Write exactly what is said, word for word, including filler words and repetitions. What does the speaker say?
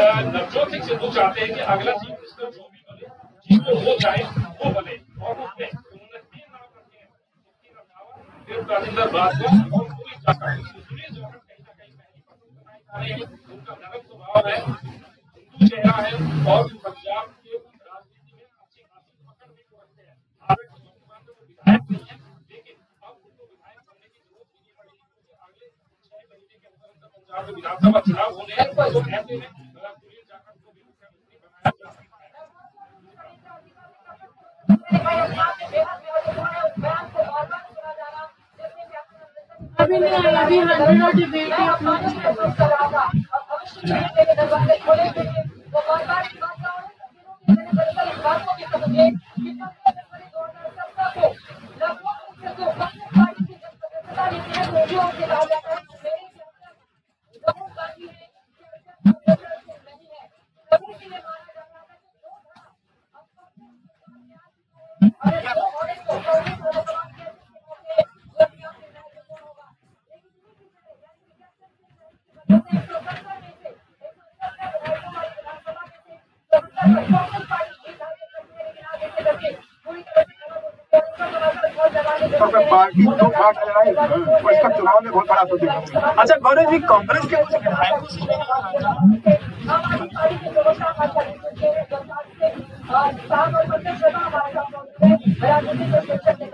नवजोत सिंह सिद्धू चाहते हैं कि अगला चीफ मिनिस्टर जो भी बने, जिसको वो चाहे वो बने, और उसमें उन्होंने तीन नाम रखे हैं, मुफ्ती रंधावा, फिर राजेंद्र बाजवा और सुनील जाखड़। सुनील जाखड़ कहीं ना कहीं पहली पसंद बनाए जा रहे हैं, उनका नरम स्वभाव है, हिंदू चेहरा है और पंजाब के राजनीति में अच्छी खासी पकड़ भी रखते हैं। हालांकि वर्तमान में वो विधायक नहीं है, लेकिन अब उनको विधायक बनने की जरूरत नहीं पड़ेगी, क्योंकि अगले छह महीने के अंदर अंदर पंजाब में विधानसभा चुनाव होने हैं। तो ऐसे में सुनील जाखड़ को भी मुख्यमंत्री बनाया जा सकता है। अभी नहीं आई, अभी हंड्रेड डिबेट ही अपना दरवाजे खोले थे वो बार बार की बात ना हो। मैंने दरअसल इस बात को भी समझे कि जनवरी दो हजार सत्रह को लगभग जो कांग्रेस पार्टी की जब सदस्यता नीति है मोदियों से कहा जाता है मेरे राहुल गांधी ने नहीं है सभी के लिए माना जा रहा था कि दो था अब और इसको कांग्रेस पार्टी दो पार्ट लड़ाई इसका चुनाव में बहुत बड़ा तो। अच्छा गौरव जी, कांग्रेस के कुछ विधायक